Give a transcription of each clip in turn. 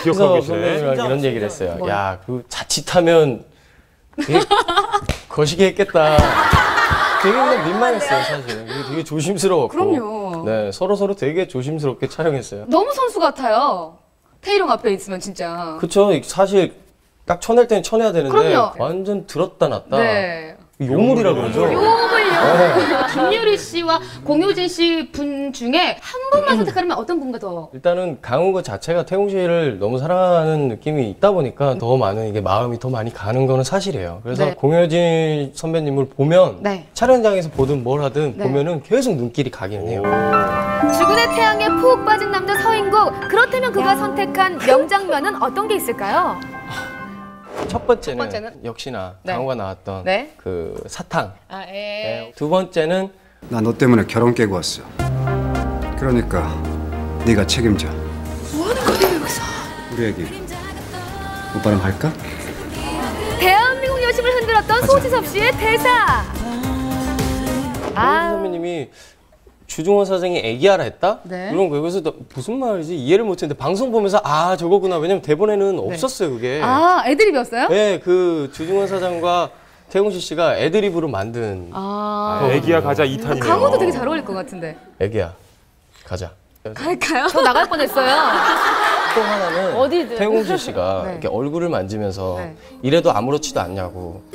기억하고 계시네. 선배님이랑 이런 얘기를 했어요. 야, 그 자칫하면 되게 거시기 했겠다. 되게 그냥 민망했어요, 사실. 되게 조심스러웠고. 그럼요. 네, 서로 되게 조심스럽게 촬영했어요. 너무 선수 같아요. 태희룡 앞에 있으면 진짜. 그쵸. 사실 딱 쳐낼 때는 쳐내야 되는데 그럼요. 완전 들었다 놨다. 네. 요물이라 그러죠. 요물요. 김유리 씨와 공효진 씨 분 중에 한 분만 선택하려면 어떤 분과 더? 일단은 강우 그 자체가 태용 씨를 너무 사랑하는 느낌이 있다 보니까 더 많은 이게 마음이 더 많이 가는 거는 사실이에요. 그래서 네. 공효진 선배님을 보면 네. 촬영장에서 보든 뭘 하든 네. 보면은 계속 눈길이 가기는 해요. 죽은의 태양에 푹 빠진 남자 서인국. 그렇다면 그가 선택한 명장면은 어떤 게 있을까요? 첫 번째는, 번째는? 역시나 네. 강우가 나왔던 네. 그 사탕. 아, 예. 네. 두 번째는 나 너 때문에 결혼 깨고 왔어. 그러니까 네가 책임져. 뭐 하는 거야 여기서? 우리 애기 오빠랑 갈까? 대한민국 여심을 흔들었던 소지섭 씨의 대사. 공효진 선배님이 주중원 사장이 애기하라 했다? 네. 이런 거예요. 그래서 무슨 말이지 이해를 못했는데 방송 보면서 아 저거구나. 왜냐면 대본에는 없었어요 그게. 아, 애드립이었어요? 네, 그 주중원 사장과 태용실 씨가 애드립으로 만든 애기야 가자 2탄이네요. 강호도 되게 잘 어울릴 것 같은데. 애기야 가자. 갈까요? 저 나갈 뻔했어요. 또 하나는 어디든. 태용실 씨가 네. 이렇게 얼굴을 만지면서 네. 이래도 아무렇지도 않냐고.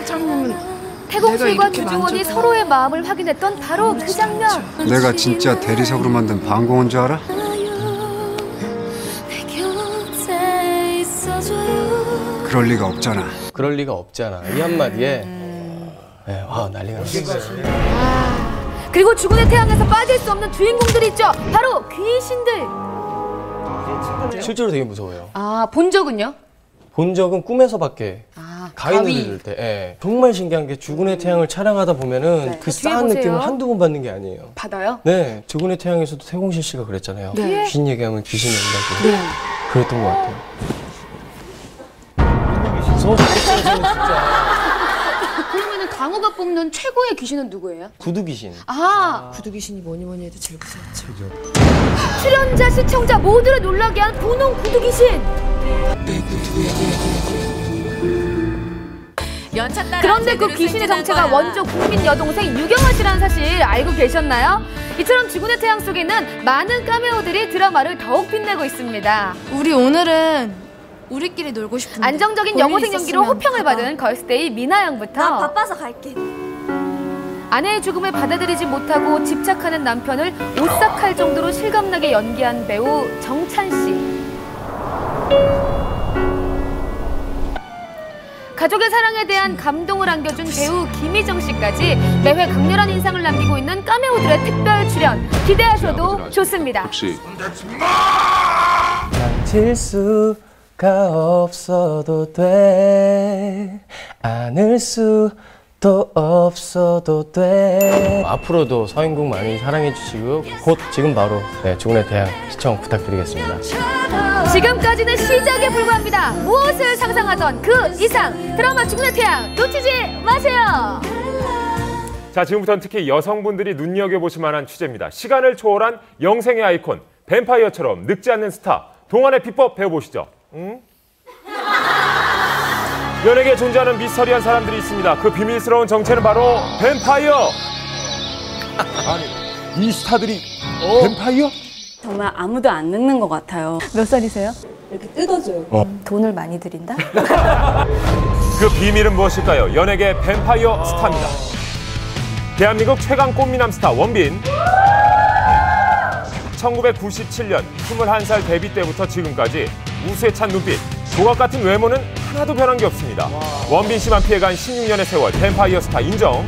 태공실과 주중원이 서로의 마음을 확인했던 바로 그 장면. 내가 진짜 대리석으로 만든 방공인 줄 알아? 그럴 리가 없잖아. 그럴 리가 없잖아. 이 한마디에 네, 와 난리가 났어요. 그리고 죽은의 태양에서 빠질 수 없는 주인공들이 있죠. 바로 귀신들. 실제로 되게 무서워요. 아, 본 적은요? 본 적은 꿈에서밖에 가위를 가위. 들을 때. 예. 정말 신기한 게 죽은의 태양을 촬영하다 보면은 네. 그 뒤에 싸한 보세요. 느낌을 한두 번 받는 게 아니에요. 받아요? 네, 죽은의 태양에서도 태공실 씨가 그랬잖아요. 네. 귀신 얘기하면 귀신이 온다고. 네. 그랬던 것 같아요. 무서워 죽겠어요, 저는 진짜. 그러면은 강호가 뽑는 최고의 귀신은 누구예요? 구두 귀신. 구두 귀신이 뭐니 해도 제일 무서웠죠. 출연자, 시청자 모두를 놀라게 한 분홍 구두 귀신. 그런데 그 귀신의 정체가 원조 국민 여동생 유경아 씨라는 사실 알고 계셨나요? 이처럼 죽은의 태양 속에는 많은 카메오들이 드라마를 더욱 빛내고 있습니다. 우리 오늘은 우리끼리 놀고 싶은데 안정적인 여고생 연기로 호평을 받은 걸스데이 미나 양부터 바빠서 갈게. 아내의 죽음을 받아들이지 못하고 집착하는 남편을 오싹할 정도로 실감나게 연기한 배우 정찬 씨. 가족의 사랑에 대한 감동을 안겨준 배우 김희정 씨까지 매회 강렬한 인상을 남기고 있는 카메오들의 특별 출연 기대하셔도 좋습니다. 혹시 만질 수가 없어도 돼. 안을 수도 없어도 돼. 앞으로도 서인국 많이 사랑해 주시고 곧 지금 바로 죽은의 태양 시청 부탁드리겠습니다. 지금까지는 시작에 불과합니다. 무엇을 상상하던 그 이상 드라마 죽은의 태양 놓치지 마세요. 자, 지금부터는 특히 여성분들이 눈여겨보실 만한 취재입니다. 시간을 초월한 영생의 아이콘, 뱀파이어처럼 늙지 않는 스타, 동안의 비법 배워보시죠. 연예계에 존재하는 미스터리한 사람들이 있습니다. 그 비밀스러운 정체는 바로 뱀파이어! 아니, 이 스타들이 뱀파이어? 정말 아무도 안 늙는 것 같아요. 몇 살이세요? 이렇게 뜯어줘요. 돈을 많이 들인다? 그 비밀은 무엇일까요? 연예계 뱀파이어 스타입니다. 대한민국 최강 꽃미남 스타 원빈. 1997년 21살 데뷔 때부터 지금까지 우수에 찬 눈빛, 조각 같은 외모는 하나도 변한 게 없습니다. 원빈 씨만 피해간 16년의 세월 뱀파이어 스타 인정.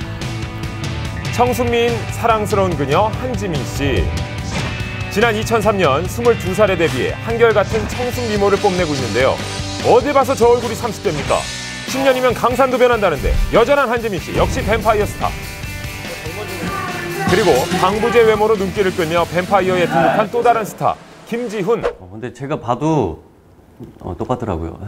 청순미인 사랑스러운 그녀 한지민 씨. 지난 2003년 22살에 데뷔해 한결같은 청순 미모를 뽐내고 있는데요. 어딜 봐서 저 얼굴이 30대입니까? 10년이면 강산도 변한다는데 여전한 한지민 씨 역시 뱀파이어 스타. 그리고 방부제 외모로 눈길을 끌며 뱀파이어에 등극한 또 다른 스타 김지훈. 근데 제가 봐도 똑같더라고요.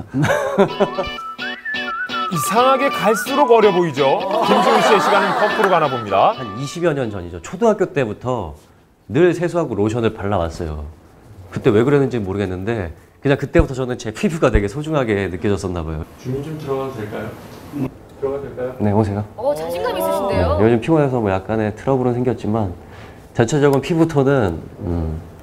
이상하게 갈수록 어려 보이죠? 김지훈 씨의 시간은 거꾸로 가나 봅니다. 한 20여 년 전이죠. 초등학교 때부터 늘 세수하고 로션을 발라왔어요. 그때 왜 그랬는지 모르겠는데 그냥 그때부터 저는 제 피부가 되게 소중하게 느껴졌었나 봐요. 주민 좀 들어가도 될까요? 들어가도 될까요? 네, 오세요. 자신감 네, 있으신데요? 요즘 피곤해서 뭐 약간의 트러블은 생겼지만 전체적인 피부톤은